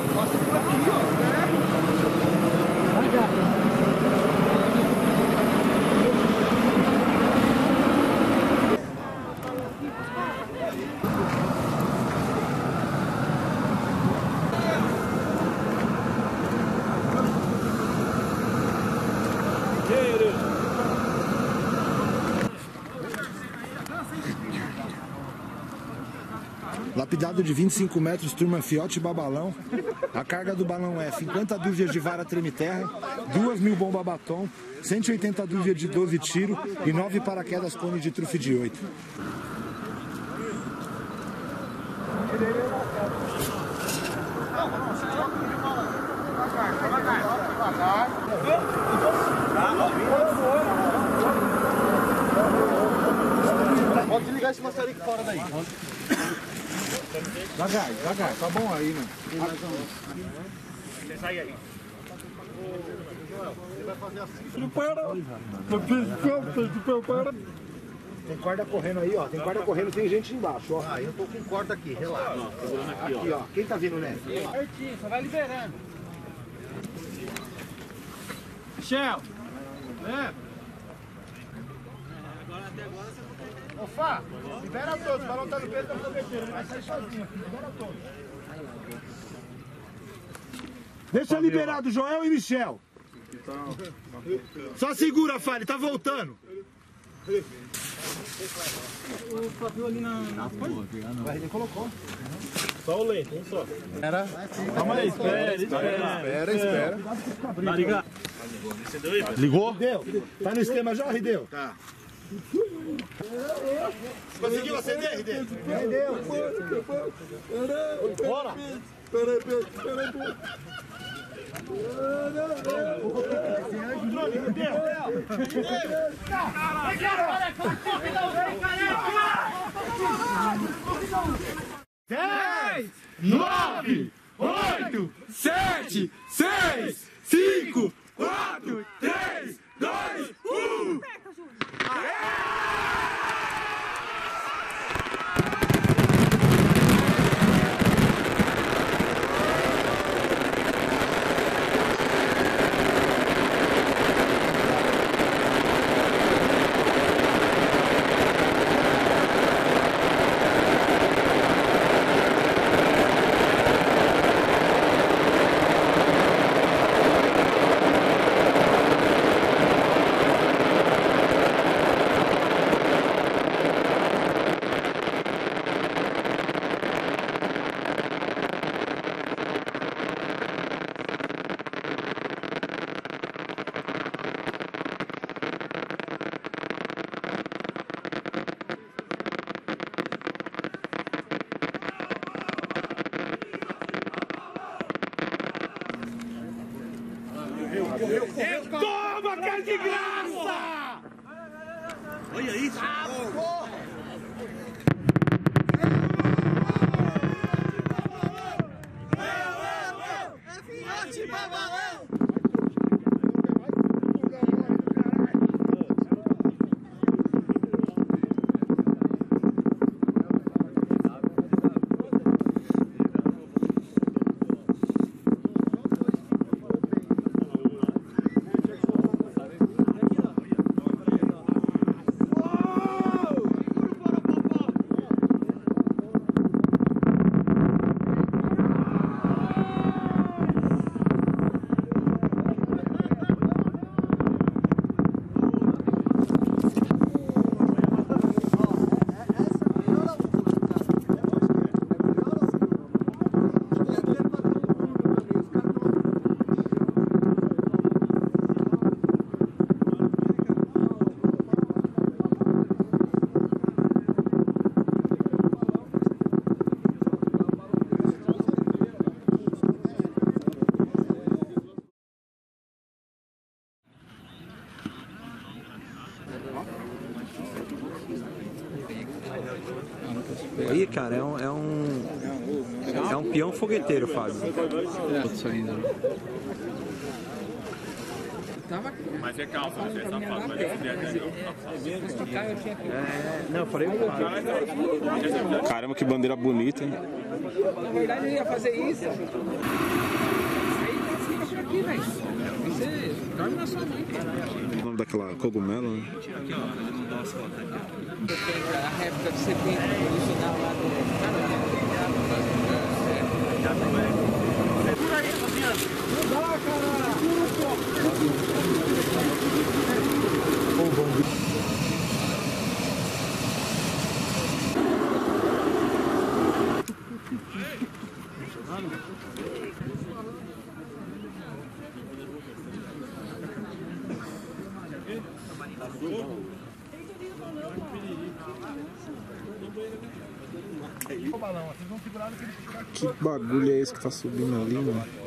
passa por aqui, ó. Lapidado de 25 metros, Turma Fiote e Babalão. A carga do balão é 50 dúvidas de vara treme-terra, 2.000 bomba batom, 180 dúvidas de 12 tiro e 9 paraquedas cone de trufe de 8. Pode desligar esse maçarico fora daí. Devagar, tá bom aí, mano. Você sai aí. Você vai fazer assim. Prepara. Tem corda correndo aí, ó. Tem corda correndo, tem gente embaixo, ó. Ah, eu tô com corda aqui, relaxa. Aqui, ó. Quem tá vindo, né? Certinho, só vai liberando. Michel! É. Até agora você não tem. Ô, Fá, libera todos. O balão tá no peito da fogueteira. Vai sair sozinho aqui. Libera todos. Deixa liberado Joel e Michel. Só segura, Fá, ele tá voltando. O papel ali na Ele colocou. Só o leite, um só. Calma aí, espera. Tá ligado? Ligou? Tá no esquema já, Rideu? Tá. Conseguiu acender, Rideu? Bora! Dez, 9, 8, 7, 6, 5, 4, 3, 2, 1. Toma, que é de graça! Olha isso! Fiote Babalão! Aí, cara, é um peão fogueteiro, Fábio. Mas é calça, você é safado, mas Não, eu falei. Caramba, que bandeira bonita, hein? Na verdade, ele ia fazer isso. Aí fica por aqui, velho. Você dorme na sua mãe. O nome daquela cogumelo, né? Aqui, ó, ele mandou as fotos aqui, ó. A réplica de 70, original lá do... Segura aí, Fabiano. Não dá, cara. Que bagulho é esse que tá subindo ali, mano?